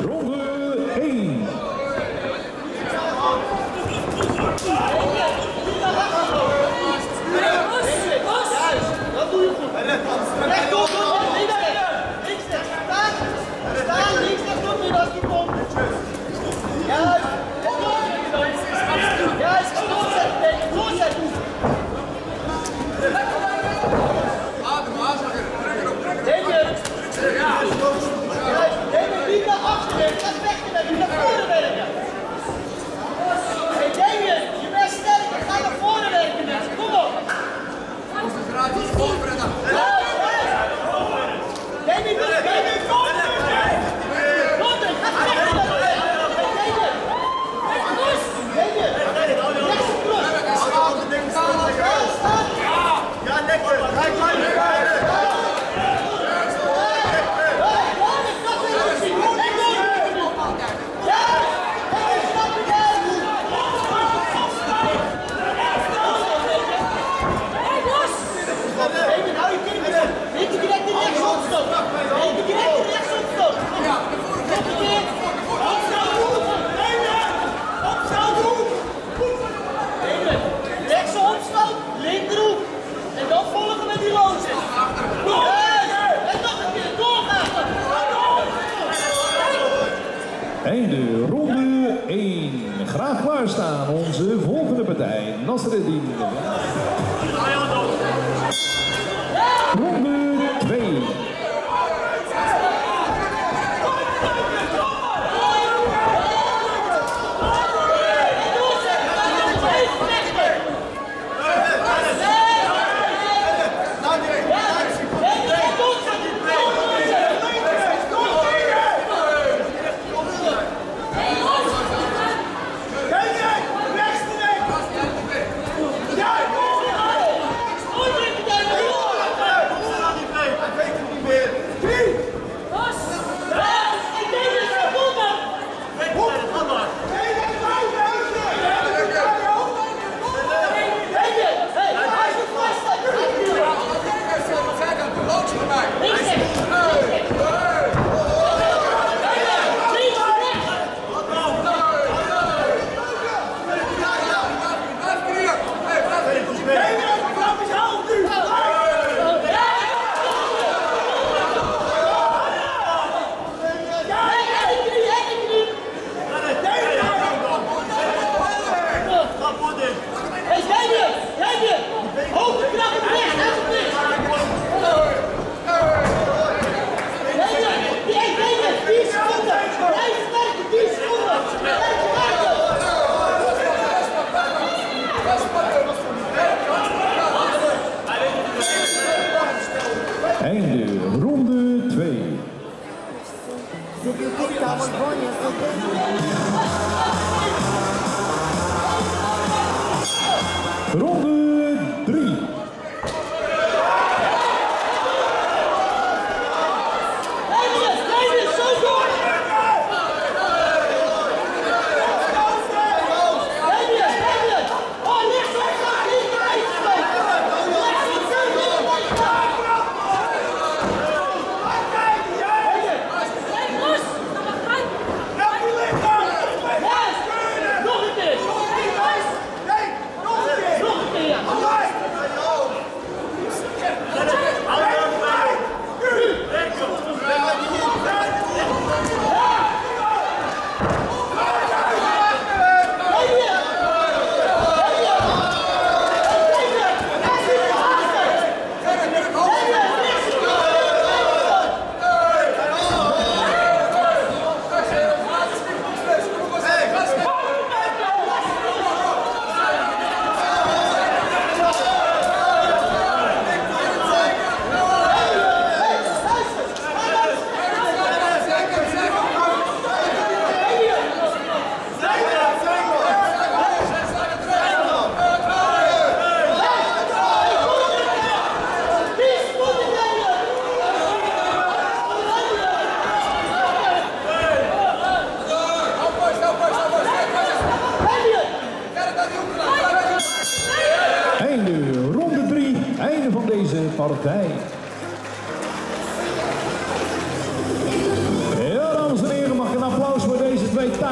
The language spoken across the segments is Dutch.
Ronde 1. Dat doe je goed. Rechtop, links, links, staan, staan, links, rechtop, nu als die komt. Juist, juist, doorzetten, tegen, doorzetten. Juist, niet naar achteren, ga vechten met u, naar voren werken. Hey Damien, je bent sterker, ga naar voren werken mensen, kom op. Damien, kom! Kom, ga vechten met u. Damien, rechts op terug. Ja, lekker, Einde ronde 1. Graag klaarstaan onze volgende partij. Nasreddin. Ronde 2. Einde ronde 2. Ronde 3.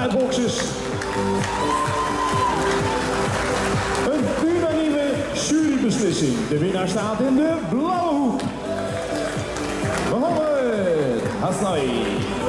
Thai-boxers. Een unanieme jurybeslissing. De winnaar staat in de blauwe hoek. Mohammed Hasnawi.